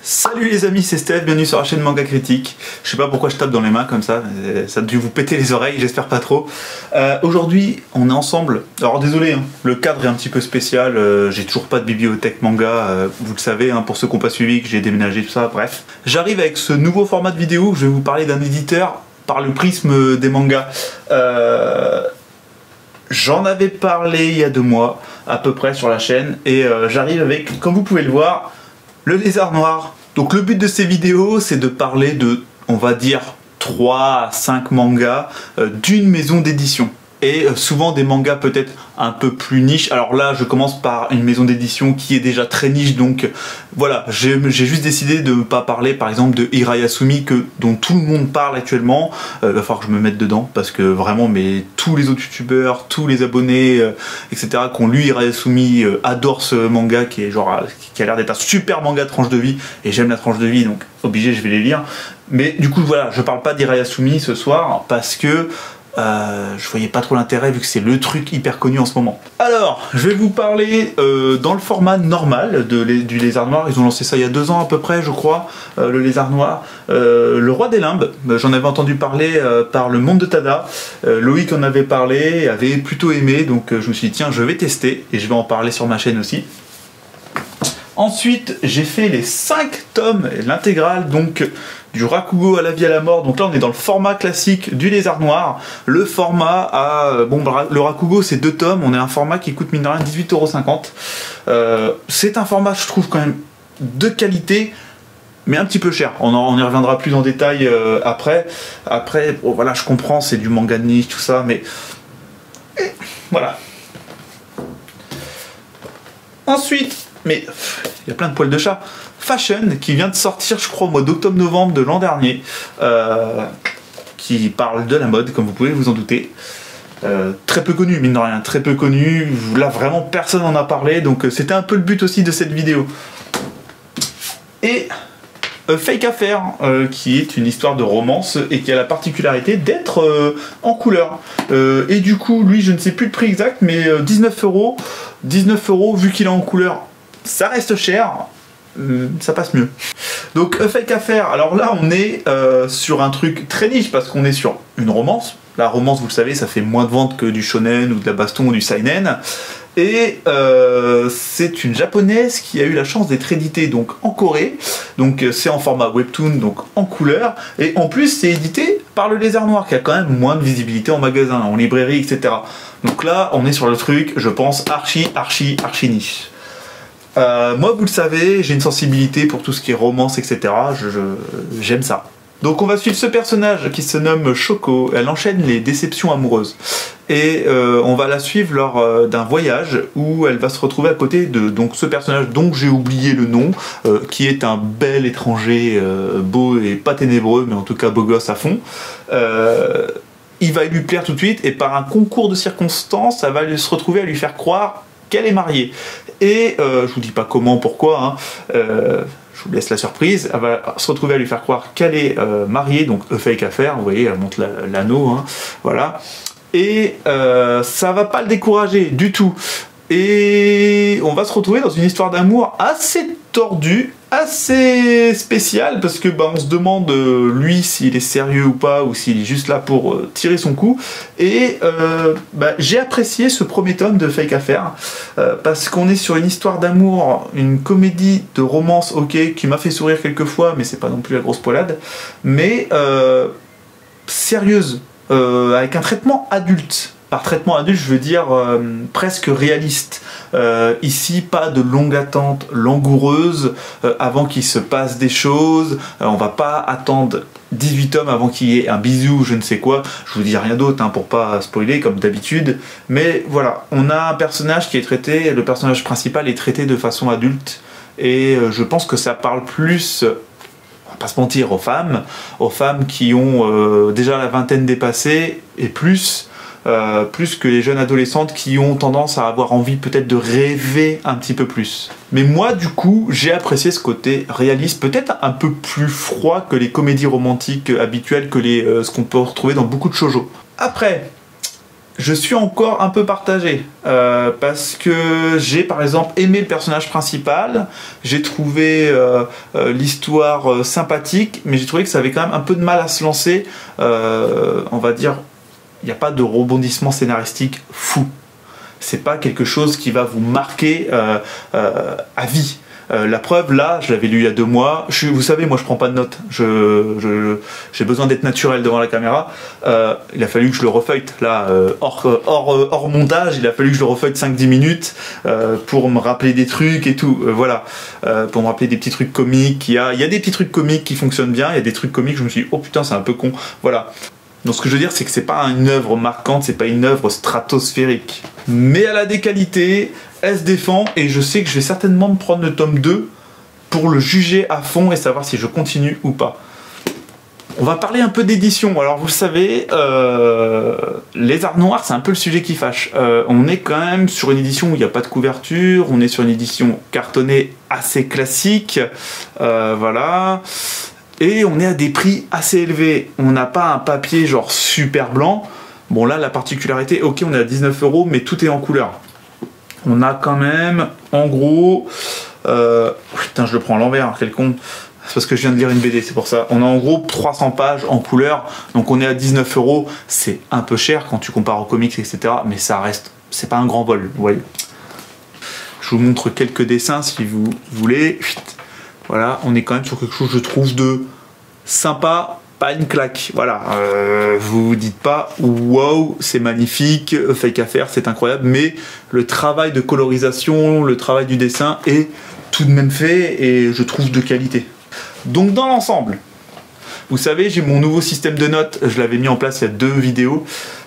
Salut les amis, c'est Steph, bienvenue sur la chaîne Manga Critique. Je sais pas pourquoi je tape dans les mains comme ça a dû vous péter les oreilles, j'espère pas trop. Aujourd'hui, on est ensemble. Alors désolé, hein, le cadre est un petit peu spécial, j'ai toujours pas de bibliothèque manga, vous le savez, hein, pour ceux qui n'ont pas suivi, que j'ai déménagé, tout ça, bref. J'arrive avec ce nouveau format de vidéo, je vais vous parler d'un éditeur par le prisme des mangas. J'en avais parlé il y a 2 mois, à peu près, sur la chaîne, et j'arrive avec, comme vous pouvez le voir, le Lézard Noir. Donc le but de ces vidéos, c'est de parler de, on va dire, 3 à 5 mangas d'une maison d'édition. Et souvent des mangas peut-être un peu plus niche. Alors là, je commence par une maison d'édition qui est déjà très niche, donc voilà, j'ai juste décidé de ne pas parler par exemple de Hirayasumi dont tout le monde parle actuellement. Il va falloir que je me mette dedans parce que vraiment, tous les autres youtubeurs, tous les abonnés, etc. qui ont lu Hirayasumi adorent ce manga qui a l'air d'être un super manga de tranche de vie, et j'aime la tranche de vie, donc obligé, je vais les lire. Mais du coup, voilà, je parle pas d'Hirayasumi ce soir parce que je voyais pas trop l'intérêt vu que c'est le truc hyper connu en ce moment. Alors, je vais vous parler dans le format normal du Lézard Noir. Ils ont lancé ça il y a 2 ans à peu près, je crois, le Lézard Noir. Le Roi des Limbes, j'en avais entendu parler par le Monde de Tada. Loïc en avait parlé, avait plutôt aimé, donc je me suis dit tiens, je vais tester et je vais en parler sur ma chaîne aussi. Ensuite, j'ai fait les 5 tomes, l'intégrale donc du Rakugo à la vie à la mort. Donc là, on est dans le format classique du Lézard Noir. Le format le Rakugo, c'est 2 tomes. On est un format qui coûte mine de rien 18,50 €. C'est un format, je trouve, quand même de qualité, mais un petit peu cher. On y reviendra plus en détail après. Après, bon, voilà, je comprends, c'est du manga de niche, tout ça, mais voilà. Ensuite, mais il y a plein de poils de chat. Fashion, qui vient de sortir, je crois, au mois d'octobre-novembre de l'an dernier, qui parle de la mode, comme vous pouvez vous en douter. Très peu connu, mine de rien, très peu connu. Là, vraiment, personne n'en a parlé, donc c'était un peu le but aussi de cette vidéo. Et Fake Affair, qui est une histoire de romance et qui a la particularité d'être en couleur. Et du coup, lui, je ne sais plus le prix exact, mais 19 €. 19 €, vu qu'il est en couleur, ça reste cher, ça passe mieux. Donc Fake Affair, alors là on est sur un truc très niche parce qu'on est sur une romance. La romance, vous le savez, ça fait moins de ventes que du shonen ou de la baston ou du seinen. Et c'est une japonaise qui a eu la chance d'être éditée donc en Corée. Donc c'est en format webtoon, donc en couleur. Et en plus c'est édité par le Lézard Noir qui a quand même moins de visibilité en magasin, en librairie, etc. Donc là on est sur le truc, je pense, archi niche. Moi vous le savez, j'ai une sensibilité pour tout ce qui est romance, etc. J'aime ça. Donc on va suivre ce personnage qui se nomme Shoko. Elle enchaîne les déceptions amoureuses. Et on va la suivre lors d'un voyage où elle va se retrouver à côté de ce personnage dont j'ai oublié le nom, qui est un bel étranger, beau et pas ténébreux, mais en tout cas beau gosse à fond. Il va lui plaire tout de suite et par un concours de circonstances, ça va se retrouver à lui faire croire qu'elle est mariée. Et je vous dis pas comment, pourquoi, hein, je vous laisse la surprise. Elle va se retrouver à lui faire croire qu'elle est mariée, donc Fake Affair, vous voyez, elle monte l'anneau, hein, voilà. Et ça va pas le décourager du tout. Et on va se retrouver dans une histoire d'amour assez tordue, assez spéciale, parce que on se demande lui s'il est sérieux ou pas, ou s'il est juste là pour tirer son coup. Et j'ai apprécié ce premier tome de Fake Affair, parce qu'on est sur une histoire d'amour, une comédie de romance, ok, qui m'a fait sourire quelques fois, mais c'est pas non plus la grosse poilade, mais sérieuse, avec un traitement adulte. Par traitement adulte, je veux dire presque réaliste. Ici, pas de longue attente langoureuse avant qu'il se passe des choses. On va pas attendre 18 tomes avant qu'il y ait un bisou, je ne sais quoi. Je vous dis rien d'autre hein, pour pas spoiler comme d'habitude. Mais voilà, on a un personnage qui est traité, le personnage principal est traité de façon adulte. Et je pense que ça parle plus, on va pas se mentir, aux femmes qui ont déjà la vingtaine dépassée et plus que les jeunes adolescentes qui ont tendance à avoir envie peut-être de rêver un petit peu plus. Mais moi du coup j'ai apprécié ce côté réaliste, peut-être un peu plus froid que les comédies romantiques habituelles, que ce qu'on peut retrouver dans beaucoup de shoujo. Après, je suis encore un peu partagé parce que j'ai par exemple aimé le personnage principal, j'ai trouvé l'histoire sympathique, mais j'ai trouvé que ça avait quand même un peu de mal à se lancer. On va dire, il n'y a pas de rebondissement scénaristique fou. C'est pas quelque chose qui va vous marquer à vie. La preuve, là, je l'avais lu il y a 2 mois. Vous savez, moi, je prends pas de notes. J'ai besoin d'être naturel devant la caméra. Il a fallu que je le refeuille. Là, hors montage, il a fallu que je le refeuille 5-10 minutes pour me rappeler des trucs et tout. Voilà. Pour me rappeler des petits trucs comiques. Il y a des petits trucs comiques qui fonctionnent bien. Il y a des trucs comiques, je me suis dit, oh putain, c'est un peu con. Voilà. Donc ce que je veux dire, c'est que c'est pas une œuvre marquante, c'est pas une œuvre stratosphérique. Mais elle a des qualités, elle se défend, et je sais que je vais certainement me prendre le tome 2 pour le juger à fond et savoir si je continue ou pas. On va parler un peu d'édition. Alors vous le savez, les arts noirs, c'est un peu le sujet qui fâche. On est quand même sur une édition où il n'y a pas de couverture, on est sur une édition cartonnée assez classique, voilà. Et on est à des prix assez élevés. On n'a pas un papier genre super blanc. Bon là, la particularité, ok, on est à 19 €, mais tout est en couleur. On a quand même, en gros... putain, je le prends à l'envers, quel con. C'est parce que je viens de lire une BD, c'est pour ça. On a en gros 300 pages en couleur. Donc on est à 19 €. C'est un peu cher quand tu compares aux comics, etc. Mais ça reste... C'est pas un grand vol, vous voyez. Je vous montre quelques dessins si vous voulez. Voilà, on est quand même sur quelque chose, je trouve, de sympa, pas une claque. Voilà, vous vous dites pas wow, c'est magnifique, Fake Affaires, c'est incroyable, mais le travail de colorisation, le travail du dessin est tout de même fait et je trouve de qualité. Donc dans l'ensemble, vous savez, j'ai mon nouveau système de notes, je l'avais mis en place il y a 2 vidéos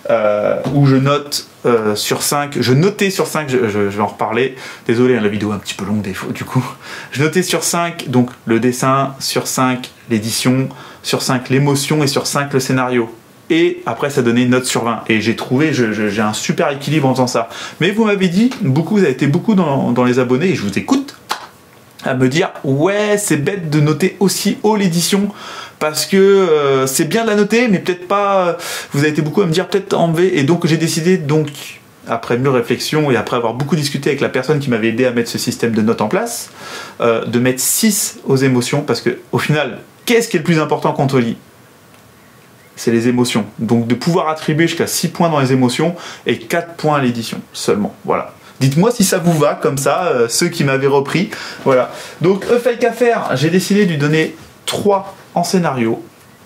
où je note sur 5, je notais sur 5, je vais en reparler, désolé, hein, la vidéo est un petit peu longue des fois du coup, je notais sur 5, donc le dessin, sur 5 l'édition, sur 5 l'émotion et sur 5 le scénario. Et après ça donnait une note sur 20, et j'ai trouvé, j'ai un super équilibre en faisant ça. Mais vous m'avez dit, vous avez été beaucoup dans les abonnés, et je vous écoute, à me dire, ouais c'est bête de noter aussi haut l'édition, parce que c'est bien de la noter, mais peut-être pas... Vous avez été beaucoup à me dire peut-être enlever, et donc j'ai décidé, donc, après mûre réflexion et après avoir beaucoup discuté avec la personne qui m'avait aidé à mettre ce système de notes en place, de mettre 6 aux émotions, parce que au final, qu'est-ce qui est le plus important quand on lit? C'est les émotions. Donc de pouvoir attribuer jusqu'à 6 points dans les émotions et 4 points à l'édition seulement. Voilà. Dites-moi si ça vous va, comme ça, ceux qui m'avaient repris. Voilà. Donc, Fake Affaires, j'ai décidé de lui donner 3 en scénario,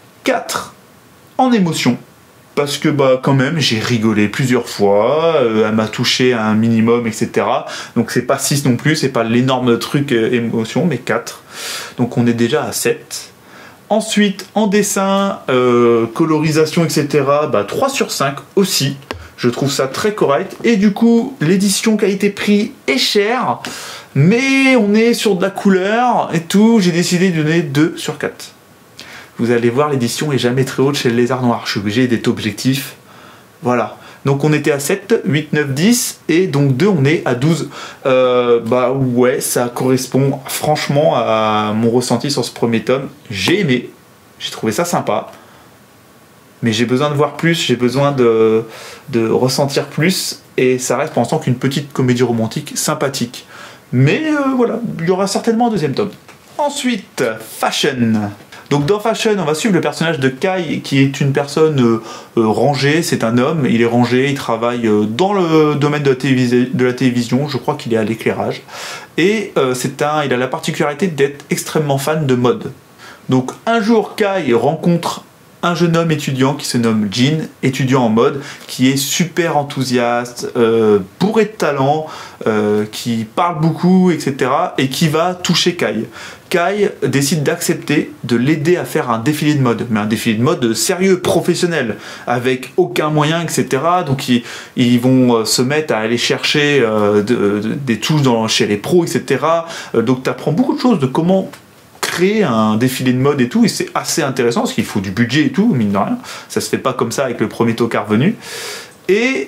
4 en émotion, parce que bah quand même j'ai rigolé plusieurs fois, elle m'a touché à un minimum, etc. Donc c'est pas 6 non plus, c'est pas l'énorme truc émotion, mais 4. Donc on est déjà à 7. Ensuite, en dessin, colorisation, etc., bah 3 sur 5 aussi. Je trouve ça très correct. Et du coup, l'édition qualité-prix est chère, mais on est sur de la couleur et tout. J'ai décidé de donner 2 sur 4. Vous allez voir, l'édition est jamais très haute chez les arts noirs. Je suis obligé d'être objectif. Voilà. Donc on était à 7, 8, 9, 10, et donc 2, on est à 12. Bah ouais, ça correspond franchement à mon ressenti sur ce premier tome. J'ai aimé, j'ai trouvé ça sympa. Mais j'ai besoin de voir plus, j'ai besoin de ressentir plus, et ça reste pour l'instant qu'une petite comédie romantique sympathique. Mais voilà, il y aura certainement un 2e tome. Ensuite, Fashion. Donc dans Fashion, on va suivre le personnage de Kai, qui est une personne rangée, c'est un homme, il est rangé, il travaille dans le domaine de la télévision, je crois qu'il est à l'éclairage, et il a la particularité d'être extrêmement fan de mode. Donc un jour, Kai rencontre un jeune homme étudiant qui se nomme Jin, étudiant en mode, qui est super enthousiaste, bourré de talent, qui parle beaucoup, etc. et qui va toucher Kai. Kai décide d'accepter de l'aider à faire un défilé de mode, mais un défilé de mode sérieux, professionnel, avec aucun moyen, etc. Donc ils vont se mettre à aller chercher des touches chez les pros, etc. Donc tu apprends beaucoup de choses de comment créer un défilé de mode et tout, et c'est assez intéressant parce qu'il faut du budget et tout, mine de rien, ça se fait pas comme ça avec le premier tocard venu. Et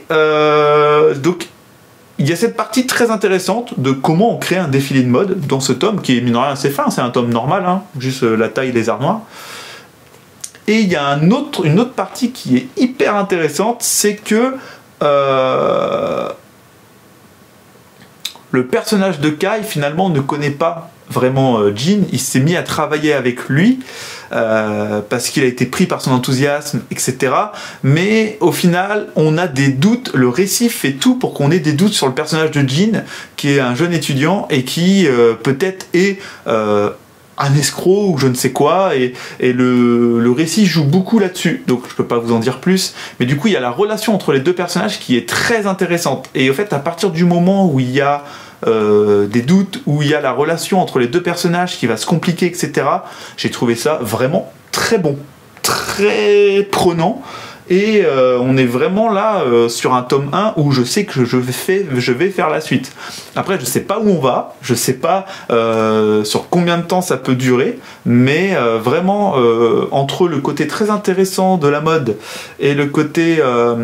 donc il y a cette partie très intéressante de comment on crée un défilé de mode dans ce tome qui est mine de rien assez fin, c'est un tome normal, hein, juste la taille des arts noirs. Et il y a une autre partie qui est hyper intéressante, c'est que le personnage de Kai finalement ne connaît pas vraiment Jin. Il s'est mis à travailler avec lui parce qu'il a été pris par son enthousiasme, etc. Mais au final, on a des doutes. Le récit fait tout pour qu'on ait des doutes sur le personnage de Jin, qui est un jeune étudiant et qui peut-être est un escroc ou je ne sais quoi, et le récit joue beaucoup là-dessus, donc je peux pas vous en dire plus, mais du coup il y a la relation entre les deux personnages qui est très intéressante, et au fait à partir du moment où il y a des doutes, où il y a la relation entre les deux personnages qui va se compliquer, etc., j'ai trouvé ça vraiment très bon, très prenant. Et on est vraiment là sur un tome 1 où je sais que je vais faire la suite. Après, je sais pas où on va, je sais pas sur combien de temps ça peut durer, mais vraiment entre le côté très intéressant de la mode et le côté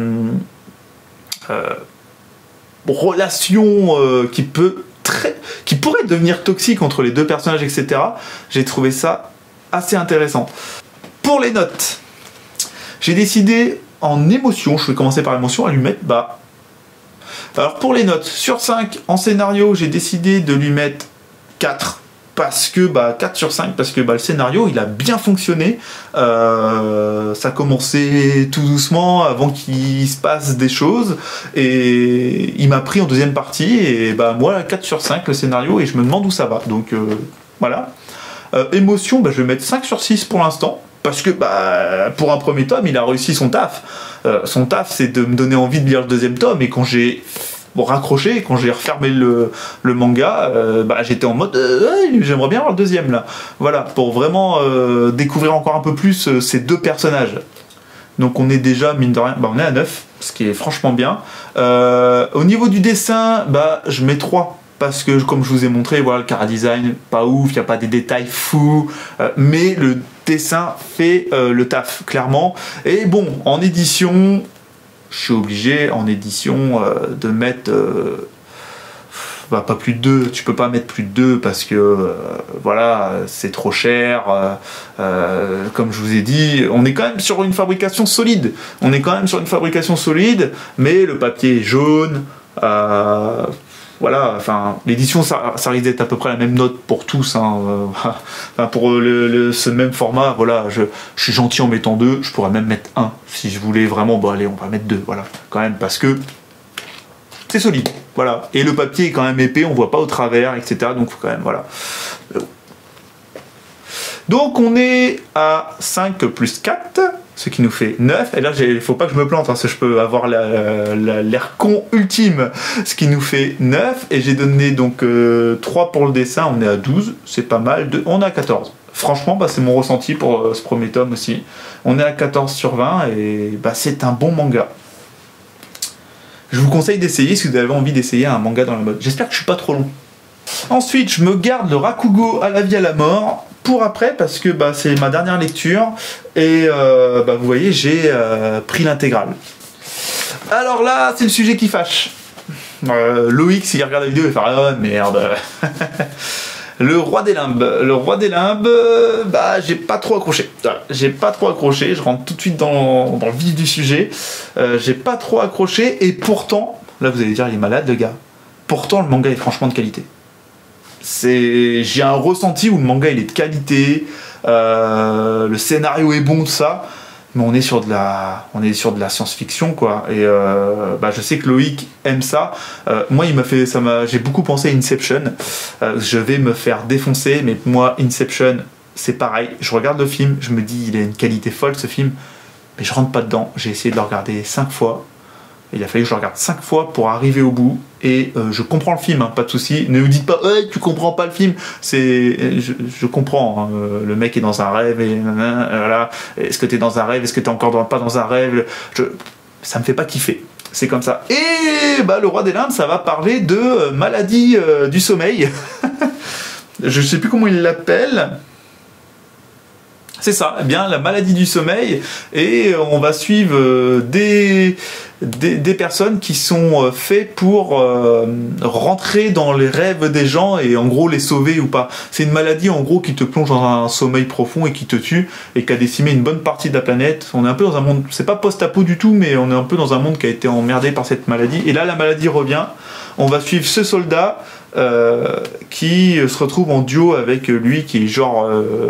relation qui pourrait devenir toxique entre les deux personnages, etc., j'ai trouvé ça assez intéressant. Pour les notes, j'ai décidé en émotion, je vais commencer par l'émotion, à lui mettre bas. Alors pour les notes, sur 5 en scénario, j'ai décidé de lui mettre 4. Parce que, 4 sur 5, parce que le scénario, il a bien fonctionné. Ça a commencé tout doucement avant qu'il se passe des choses. Et il m'a pris en deuxième partie. Et moi, 4 sur 5, le scénario, et je me demande où ça va. Donc voilà. Émotion, je vais mettre 5 sur 6 pour l'instant. Parce que pour un premier tome, il a réussi son taf. Son taf, c'est de me donner envie de lire le deuxième tome. Et quand j'ai raccroché, quand j'ai refermé le manga, j'étais en mode j'aimerais bien voir le deuxième là. Voilà, pour vraiment découvrir encore un peu plus ces deux personnages. Donc on est déjà, mine de rien, on est à 9, ce qui est franchement bien. Au niveau du dessin, je mets 3. Parce que, comme je vous ai montré, voilà, le chara-design, pas ouf, il n'y a pas des détails fous, mais le dessin fait le taf, clairement. Et bon, en édition, je suis obligé, en édition, de mettre... pas plus de 2, tu peux pas mettre plus de 2 parce que, voilà, c'est trop cher. Comme je vous ai dit, on est quand même sur une fabrication solide. Mais le papier est jaune, voilà, enfin, l'édition, ça risque d'être à peu près la même note pour tous. Pour ce même format, voilà, je suis gentil en mettant 2, je pourrais même mettre 1. Si je voulais vraiment, allez, on va mettre 2, voilà, quand même, parce que c'est solide, voilà. Et le papier est quand même épais, on voit pas au travers, etc. Donc, faut quand même, voilà. Donc, on est à 5 plus 4. Ce qui nous fait 9, et là il faut pas que je me plante, parce que je peux avoir l'air con ultime, ce qui nous fait 9, et j'ai donné donc 3 pour le dessin, on est à 12, c'est pas mal, on est à 14. Franchement, c'est mon ressenti pour ce premier tome aussi. On est à 14 sur 20, et c'est un bon manga. Je vous conseille d'essayer si vous avez envie d'essayer un manga dans la mode. J'espère que je suis pas trop long. Ensuite, je me garde le Rakugo à la vie à la mort pour après, parce que c'est ma dernière lecture, et vous voyez, j'ai pris l'intégrale. Alors là, c'est le sujet qui fâche. Loïc, s'il regarde la vidéo, il va faire « Ah merde !» Le Roi des Limbes, j'ai pas trop accroché. Je rentre tout de suite dans le vif du sujet. J'ai pas trop accroché, et pourtant, là vous allez dire, il est malade le gars. Pourtant, le manga est franchement de qualité. J'ai un ressenti où le manga il est de qualité, le scénario est bon, tout ça, mais on est sur de la science-fiction, quoi. Et je sais que Loïc aime ça. Moi, j'ai beaucoup pensé à Inception. Je vais me faire défoncer, mais moi, Inception, c'est pareil. Je regarde le film, je me dis, il a une qualité folle ce film, mais je rentre pas dedans. J'ai essayé de le regarder 5 fois. Il a fallu que je le regarde 5 fois pour arriver au bout, et je comprends le film, pas de souci. Ne vous dites pas tu comprends pas le film. Je comprends. Le mec est dans un rêve, et voilà. Est-ce que t'es dans un rêve? Est-ce que t'es encore pas dans un rêve? Ça me fait pas kiffer. C'est comme ça. Et le Roi des Limbes, ça va parler de maladie du sommeil. Je sais plus comment il l'appelle. C'est ça, la maladie du sommeil, et on va suivre des personnes qui sont faites pour rentrer dans les rêves des gens et en gros les sauver ou pas. C'est une maladie en gros qui te plonge dans un sommeil profond et qui te tue et qui a décimé une bonne partie de la planète. On est un peu dans un monde, c'est pas post-apo du tout, mais on est un peu dans un monde qui a été emmerdé par cette maladie. Et là la maladie revient. On va suivre ce soldat qui se retrouve en duo avec lui qui est genre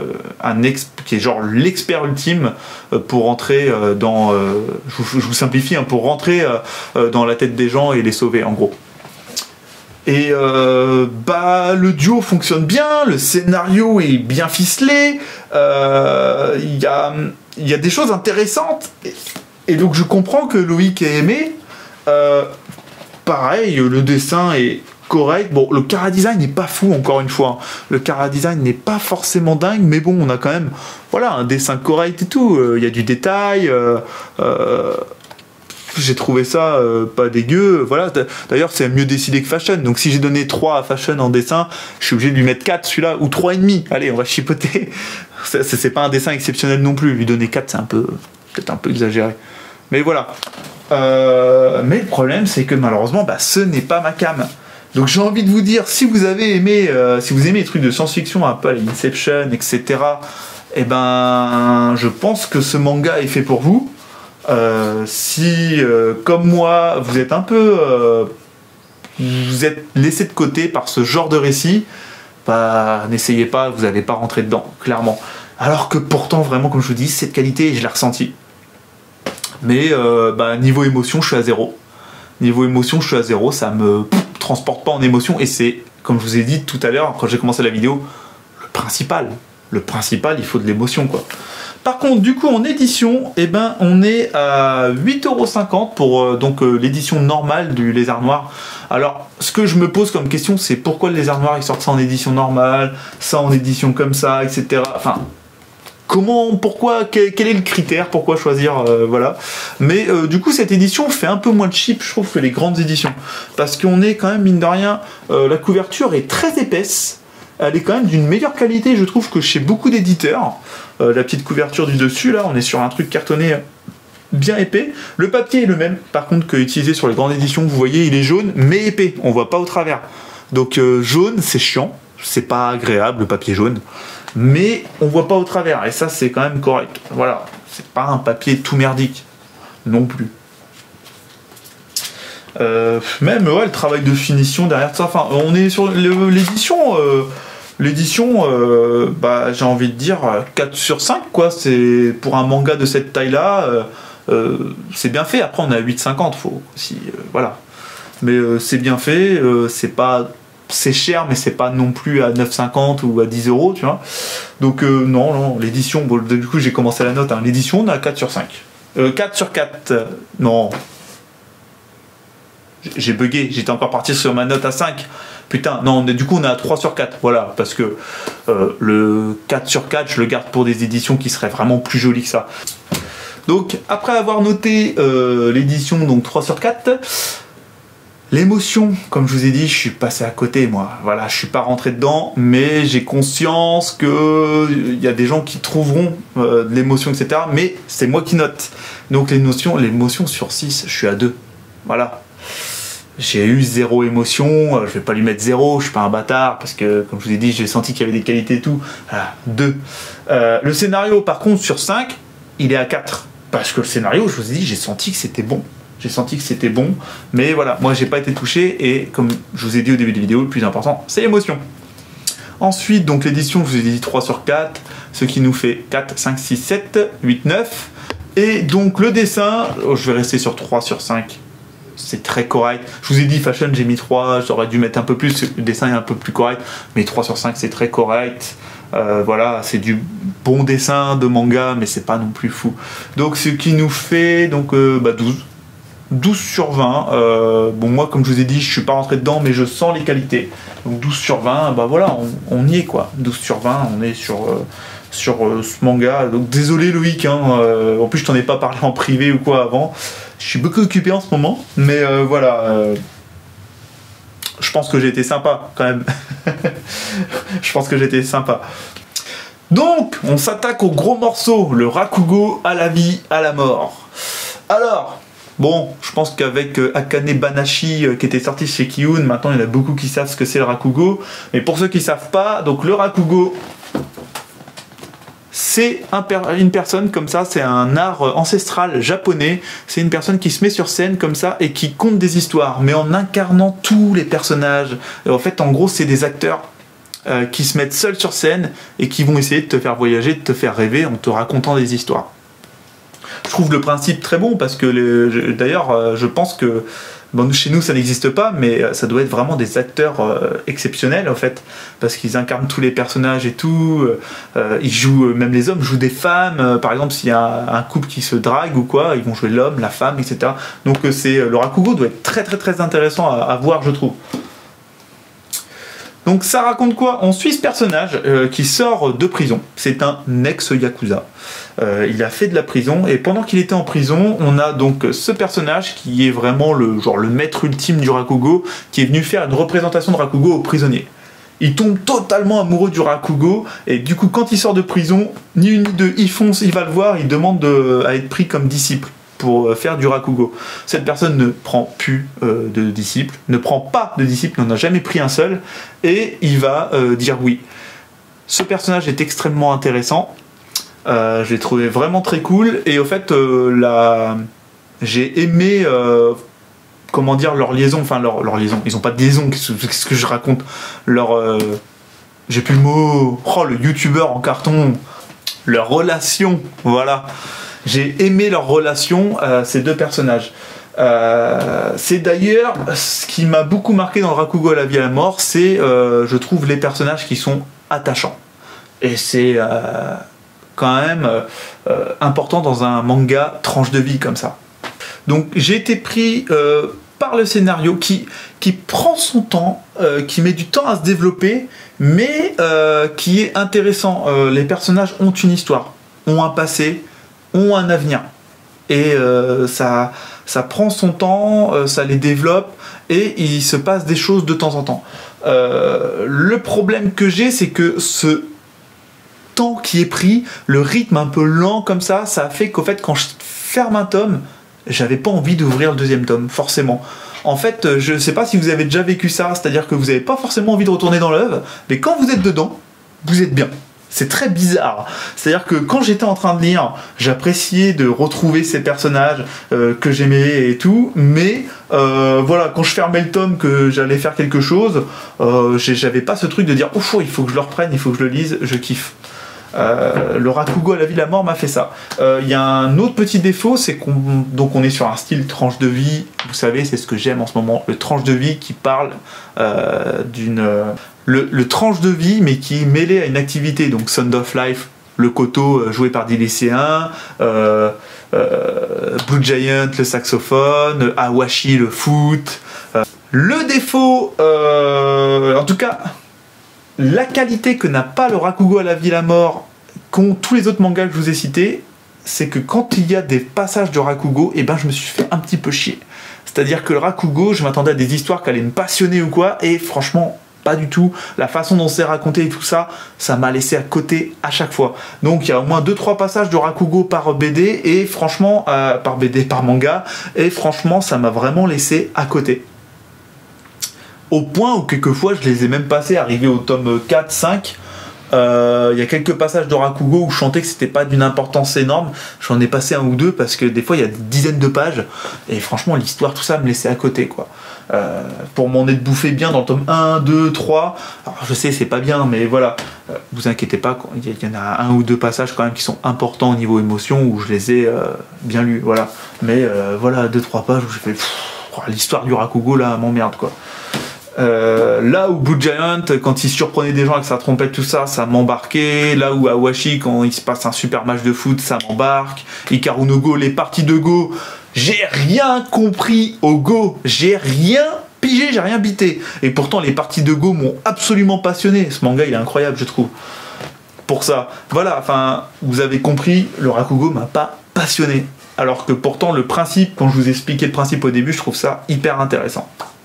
l'expert ultime pour rentrer dans je vous simplifie hein, pour rentrer dans la tête des gens et les sauver en gros. Et le duo fonctionne bien, le scénario est bien ficelé, il y a des choses intéressantes et donc je comprends que Loïc ait aimé. Pareil, le dessin est correct. Bon, le chara-design n'est pas fou, encore une fois. Le chara-design n'est pas forcément dingue, mais bon, on a quand même voilà, un dessin correct et tout. Il y a du détail. J'ai trouvé ça pas dégueu. Voilà. D'ailleurs, c'est mieux décidé que Fashion. Donc, si j'ai donné 3 à Fashion en dessin, je suis obligé de lui mettre 4, celui-là, ou 3,5. Allez, on va chipoter. C'est pas un dessin exceptionnel non plus. Lui donner 4, c'est peut-être un peu exagéré. Mais voilà. Mais le problème, c'est que malheureusement, ce n'est pas ma cam. Donc j'ai envie de vous dire, si vous avez aimé, si vous aimez les trucs de science-fiction, un peu à Inception, etc., eh ben, je pense que ce manga est fait pour vous. Si, comme moi, vous êtes un peu, vous êtes laissé de côté par ce genre de récit, n'essayez pas, vous n'allez pas rentrer dedans, clairement. Alors que pourtant, vraiment, comme je vous dis, c'est de qualité et je l'ai ressenti. Mais niveau émotion, je suis à 0. Niveau émotion, je suis à 0, ça me transporte pas en émotion. Et c'est, comme je vous ai dit tout à l'heure, quand j'ai commencé la vidéo, le principal. Le principal, il faut de l'émotion, quoi. Par contre, du coup, en édition, eh ben, on est à 8,50 € pour l'édition normale du Lézard Noir. Alors, ce que je me pose comme question, c'est pourquoi le Lézard Noir, ils sortent ça en édition normale, ça en édition comme ça, etc. Enfin... pourquoi, quel est le critère, pourquoi choisir, voilà. Mais du coup, cette édition fait un peu moins cheap, je trouve, que les grandes éditions. Parce qu'on est quand même, mine de rien, la couverture est très épaisse. Elle est quand même d'une meilleure qualité, je trouve, que chez beaucoup d'éditeurs. La petite couverture du dessus, là, on est sur un truc cartonné bien épais. Le papier est le même, par contre, que utilisé sur les grandes éditions. Vous voyez, il est jaune, mais épais. On voit pas au travers. Donc, jaune, c'est chiant. C'est pas agréable, le papier jaune. Mais on voit pas au travers, et ça c'est quand même correct. Voilà, c'est pas un papier tout merdique non plus. Même le travail de finition derrière ça, enfin on est sur l'édition, j'ai envie de dire 4 sur 5 quoi, c'est pour un manga de cette taille là, c'est bien fait. Après on est à 8,50, faut aussi, voilà. Mais c'est bien fait, c'est cher, mais c'est pas non plus à 9,50 ou à 10 €, tu vois. Donc, non, l'édition, du coup, j'ai commencé la note. Hein. L'édition, on a 4 sur 5. 4 sur 4, non. J'ai bugué, j'étais encore parti sur ma note à 5. Putain, non, du coup, on est à 3 sur 4. Voilà, parce que le 4 sur 4, je le garde pour des éditions qui seraient vraiment plus jolies que ça. Donc, après avoir noté l'édition, donc 3 sur 4, l'émotion, comme je vous ai dit, je suis passé à côté, moi. Voilà, je suis pas rentré dedans, mais j'ai conscience qu'il y a des gens qui trouveront de l'émotion, etc. Mais c'est moi qui note. Donc l'émotion sur 6, je suis à 2. Voilà. J'ai eu 0 émotion, je vais pas lui mettre 0, je suis pas un bâtard, parce que, comme je vous ai dit, j'ai senti qu'il y avait des qualités et tout. Voilà, 2. Le scénario, par contre, sur 5, il est à 4. Parce que le scénario, je vous ai dit, j'ai senti que c'était bon. J'ai senti que c'était bon, mais voilà, moi j'ai pas été touché, et comme je vous ai dit au début de la vidéo, le plus important, c'est l'émotion. Ensuite, donc l'édition, je vous ai dit 3 sur 4, ce qui nous fait 4, 5, 6, 7, 8, 9. Et donc le dessin, je vais rester sur 3 sur 5, c'est très correct. Je vous ai dit, Fashion, j'ai mis 3, j'aurais dû mettre un peu plus, le dessin est un peu plus correct, mais 3 sur 5, c'est très correct. Voilà, c'est du bon dessin de manga, mais c'est pas non plus fou. Donc ce qui nous fait donc 12 sur 20, bon moi comme je vous ai dit je suis pas rentré dedans mais je sens les qualités, donc 12 sur 20, voilà on y est quoi, 12 sur 20 on est sur ce manga, donc désolé Loïc, hein, en plus je t'en ai pas parlé en privé ou quoi avant, je suis beaucoup occupé en ce moment, mais voilà, je pense que j'ai été sympa quand même, je pense que j'ai été sympa. Donc on s'attaque au gros morceau, le Rakugo à la vie, à la mort. Alors, Bon, je pense qu'avec Akane Banashi qui était sorti chez Kiyun, maintenant il y en a beaucoup qui savent ce que c'est le Rakugo. Mais pour ceux qui ne savent pas, donc le Rakugo, c'est une personne comme ça, c'est un art ancestral japonais. C'est une personne qui se met sur scène comme ça et qui conte des histoires, mais en incarnant tous les personnages. Et en fait, en gros, c'est des acteurs qui se mettent seuls sur scène et qui vont essayer de te faire voyager, de te faire rêver en te racontant des histoires. Je trouve le principe très bon parce que d'ailleurs je pense que bon, chez nous ça n'existe pas, mais ça doit être vraiment des acteurs exceptionnels en fait, parce qu'ils incarnent tous les personnages et tout. Ils jouent, même les hommes jouent des femmes, par exemple s'il y a un couple qui se drague ou quoi, ils vont jouer l'homme, la femme, etc. Donc le Rakugo doit être très très très intéressant à voir, je trouve. Donc ça raconte quoi? On suit ce personnage qui sort de prison. C'est un ex-yakuza. Il a fait de la prison et pendant qu'il était en prison, on a donc ce personnage qui est vraiment le maître ultime du Rakugo, qui est venu faire une représentation de Rakugo aux prisonniers. Il tombe totalement amoureux du Rakugo et du coup quand il sort de prison, ni une ni deux, il fonce, il va le voir, il demande à être pris comme disciple pour faire du Rakugo. Cette personne ne prend plus de disciples, ne prend pas de disciples, n'en a jamais pris un seul, et il va dire oui. Ce personnage est extrêmement intéressant, je l'ai trouvé vraiment très cool, et au fait, j'ai aimé, comment dire, leur liaison, enfin leur liaison, ils n'ont pas de liaison, qu'est-ce que je raconte, j'ai plus le mot, oh le youtubeur en carton, leur relation, voilà. J'ai aimé leur relation, ces deux personnages. C'est d'ailleurs ce qui m'a beaucoup marqué dans le Rakugo à la vie à la mort, c'est, je trouve, les personnages qui sont attachants. Et c'est quand même important dans un manga tranche de vie comme ça. Donc j'ai été pris par le scénario qui prend son temps, qui met du temps à se développer, mais qui est intéressant. Les personnages ont une histoire, ont un passé, ont un avenir et ça prend son temps, ça les développe et il se passe des choses de temps en temps. Le problème que j'ai, c'est que ce temps qui est pris, le rythme un peu lent comme ça a fait qu'au fait quand je ferme un tome, j'avais pas envie d'ouvrir le deuxième tome, forcément. En fait, je sais pas si vous avez déjà vécu ça, c'est-à-dire que vous n'avez pas forcément envie de retourner dans l'œuvre, mais quand vous êtes dedans, vous êtes bien. C'est très bizarre. C'est-à-dire que quand j'étais en train de lire, j'appréciais de retrouver ces personnages que j'aimais et tout, mais voilà, quand je fermais le tome, que j'allais faire quelque chose, j'avais pas ce truc de dire « Ouf, il faut que je le reprenne, il faut que je le lise, je kiffe ». Le Rakugo à la vie la mort m'a fait ça. Il y a un autre petit défaut, c'est qu'on est sur un style tranche de vie. Vous savez, c'est ce que j'aime en ce moment, le tranche de vie qui parle le tranche de vie, mais qui est mêlé à une activité, donc Sound of Life, le koto joué par des lycéens, Blue Giant, le saxophone, Awashi, le foot. Le défaut, en tout cas, la qualité que n'a pas le Rakugo à la vie la mort, qu'ont tous les autres mangas que je vous ai cités, c'est que quand il y a des passages de Rakugo, eh ben je me suis fait un petit peu chier. C'est-à-dire que le Rakugo, je m'attendais à des histoires qui allaient me passionner ou quoi, et franchement, pas du tout. La façon dont c'est raconté et tout ça, ça m'a laissé à côté à chaque fois. Donc il y a au moins 2-3 passages de Rakugo par BD, et franchement, par manga, et franchement, ça m'a vraiment laissé à côté. Au point où quelquefois, je les ai même passés, arrivé au tome 4, 5, il y a quelques passages de Rakugo où je sentais que c'était pas d'une importance énorme. J'en ai passé un ou deux parce que des fois il y a des dizaines de pages et franchement l'histoire tout ça me laissait à côté quoi. Pour m'en être bouffé bien dans le tome 1, 2, 3, alors je sais c'est pas bien mais voilà, vous inquiétez pas, il y en a un ou deux passages quand même qui sont importants au niveau émotion où je les ai bien lus, voilà. Mais voilà, 2-3 pages où j'ai fait l'histoire du Rakugo là m'emmerde quoi. Là où Blue Giant, quand il surprenait des gens avec sa trompette, tout ça, ça m'embarquait. Là où Awashi, quand il se passe un super match de foot, ça m'embarque. Hikaru no Go, les parties de Go, j'ai rien compris au Go, j'ai rien pigé, j'ai rien bité. Et pourtant, les parties de Go m'ont absolument passionné. Ce manga, il est incroyable, je trouve. Pour ça, voilà, enfin, vous avez compris, le Rakugo m'a pas passionné. Alors que pourtant, le principe, quand je vous ai expliqué le principe au début, je trouve ça hyper intéressant.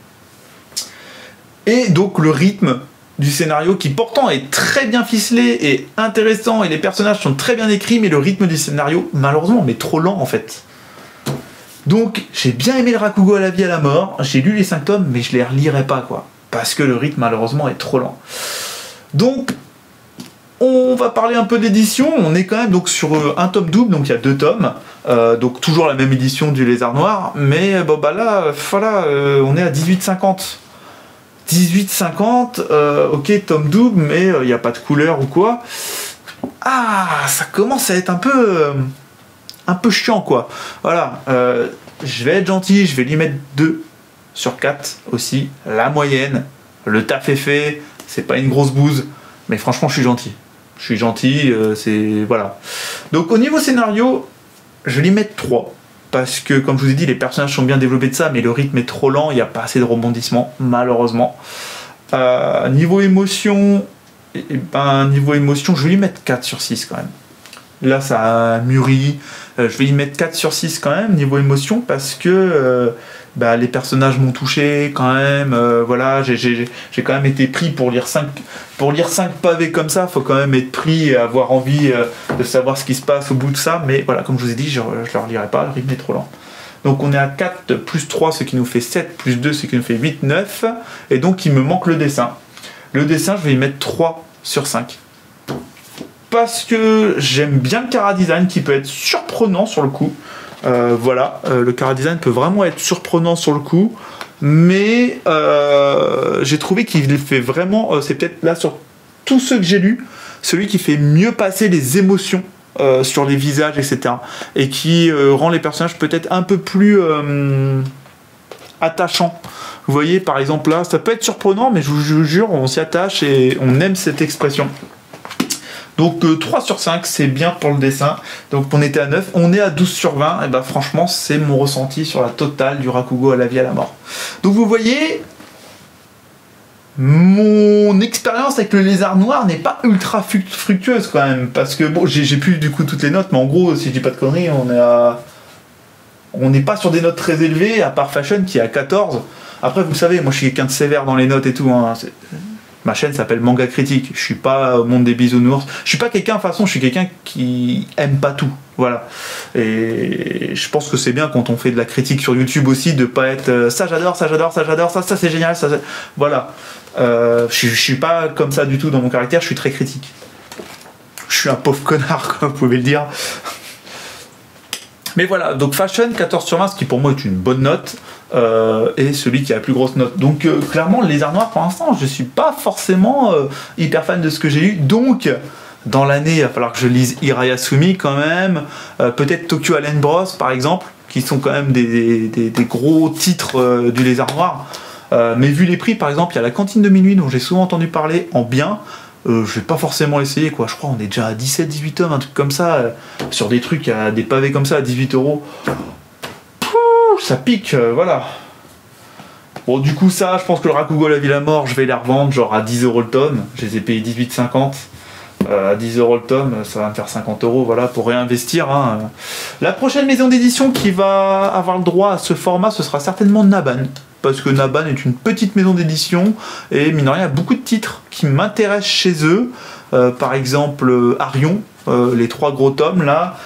Et donc le rythme du scénario qui pourtant est très bien ficelé et intéressant et les personnages sont très bien écrits, mais le rythme du scénario malheureusement mais trop lent en fait. Donc j'ai bien aimé le Rakugo à la vie à la mort, j'ai lu les 5 tomes, mais je les relirai pas, quoi. Parce que le rythme, malheureusement, est trop lent. Donc, on va parler un peu d'édition. On est quand même donc sur un tome double, donc il y a 2 tomes. Donc toujours la même édition du Lézard Noir. Mais bon, bah là, voilà, on est à 18,50. 18,50, ok, tome double, mais il n'y a pas de couleur ou quoi. Ah, ça commence à être un peu chiant, quoi. Voilà, je vais être gentil, je vais lui mettre 2 sur 4 aussi, la moyenne. Le taf est fait, c'est pas une grosse bouse, mais franchement, je suis gentil. Je suis gentil, c'est... voilà. Donc au niveau scénario, je vais lui mettre 3. Parce que, comme je vous ai dit, les personnages sont bien développés de ça, mais le rythme est trop lent, il n'y a pas assez de rebondissements, malheureusement. Niveau émotion, niveau émotion, je vais lui mettre 4 sur 6 quand même. Là, ça a mûri. Je vais lui mettre 4 sur 6 quand même, niveau émotion, parce que les personnages m'ont touché quand même. Voilà, j'ai quand même été pris pour lire 5 pavés comme ça. Faut quand même être pris et avoir envie de savoir ce qui se passe au bout de ça. Mais voilà, comme je vous ai dit, je ne le relirai pas, le rythme est trop lent. Donc on est à 4 plus 3, ce qui nous fait 7, plus 2, ce qui nous fait 8, 9. Et donc il me manque le dessin. Le dessin, je vais y mettre 3 sur 5. Parce que j'aime bien le chara-design qui peut être surprenant sur le coup. Voilà, le chara-design peut vraiment être surprenant sur le coup. Mais j'ai trouvé qu'il fait vraiment, c'est peut-être là sur tous ceux que j'ai lus, celui qui fait mieux passer les émotions sur les visages, etc. Et qui rend les personnages peut-être un peu plus attachants. Vous voyez, par exemple là, ça peut être surprenant, mais je vous jure, on s'y attache et on aime cette expression. Donc 3 sur 5, c'est bien pour le dessin. Donc on était à 9, on est à 12 sur 20. Et ben franchement, c'est mon ressenti sur la totale du Rakugo à la vie à la mort. Donc vous voyez, mon expérience avec le Lézard Noir n'est pas ultra fructueuse quand même. Parce que bon, j'ai plus du coup toutes les notes, mais en gros, si je dis pas de conneries, on n'est pas sur des notes très élevées, à part Fashion qui est à 14. Après, vous savez, moi je suis quelqu'un de sévère dans les notes et tout. Hein. Ma chaîne s'appelle Manga Critique. Je suis pas au monde des bisounours. Je suis pas quelqu'un, de toute façon, je suis quelqu'un qui aime pas tout. Voilà. Et je pense que c'est bien quand on fait de la critique sur YouTube aussi de pas être ça j'adore, ça j'adore, ça j'adore, ça c'est génial, ça. Voilà. Je suis pas comme ça du tout dans mon caractère. Je suis très critique. Je suis un pauvre connard, comme vous pouvez le dire. Mais voilà, donc Fashion 14 sur 20, ce qui pour moi est une bonne note, et celui qui a la plus grosse note. Donc clairement, le Lézard Noir, pour l'instant, je suis pas forcément hyper fan de ce que j'ai lu. Donc, dans l'année, il va falloir que je lise Hirayasumi quand même, peut-être Tokyo Allen Bros, par exemple, qui sont quand même des gros titres du Lézard Noir. Mais vu les prix, par exemple, il y a la Cantine de Minuit, dont j'ai souvent entendu parler en bien. Je vais pas forcément l'essayer, quoi. Je crois qu'on est déjà à 17-18 tomes, un truc comme ça, sur des trucs, à des pavés comme ça à 18 €. Ça pique, voilà. Bon, du coup, ça, je pense que le Rakugo la vie la mort, je vais les revendre genre à 10 € le tome. Je les ai payés 18,50. À 10 € le tome, ça va me faire 50 €, voilà, pour réinvestir. Hein. La prochaine maison d'édition qui va avoir le droit à ce format, ce sera certainement Naban. Parce que Naban est une petite maison d'édition et mine de rien, il y a beaucoup de titres qui m'intéressent chez eux. Par exemple, Arion, les 3 gros tomes là.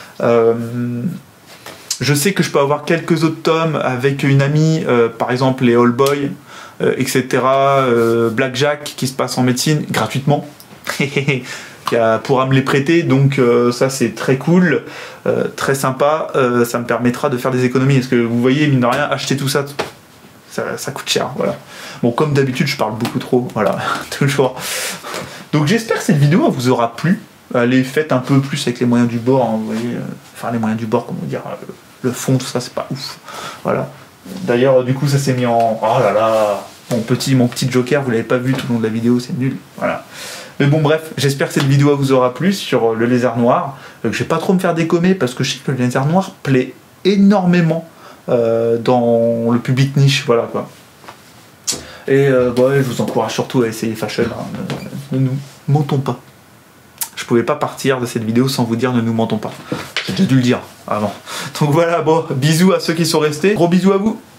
Je sais que je peux avoir quelques autres tomes avec une amie, par exemple les All Boy, etc. Blackjack qui se passe en médecine gratuitement. Qui pourra me les prêter, donc ça c'est très cool, très sympa. Ça me permettra de faire des économies. Parce que vous voyez, mine de rien, acheter tout ça. Ça coûte cher, voilà. Bon, comme d'habitude, je parle beaucoup trop, voilà, toujours. Donc j'espère que cette vidéo vous aura plu. Allez, faites un peu plus avec les moyens du bord, hein, vous voyez. Enfin, les moyens du bord, comment dire, le fond, tout ça, c'est pas ouf. Voilà. D'ailleurs, du coup, ça s'est mis en... Oh là là, mon petit Joker, vous l'avez pas vu tout le long de la vidéo, c'est nul. Voilà. Mais bon, bref, j'espère que cette vidéo vous aura plu sur le Lézard Noir. Je vais pas trop me faire décommer, parce que je sais que le Lézard Noir plaît énormément dans le public niche, voilà quoi. Et ouais, je vous encourage surtout à essayer Fashion, hein. Ne nous mentons pas. Je pouvais pas partir de cette vidéo sans vous dire ne nous mentons pas. J'ai déjà dû le dire avant. Donc voilà, bon, bisous à ceux qui sont restés. Gros bisous à vous.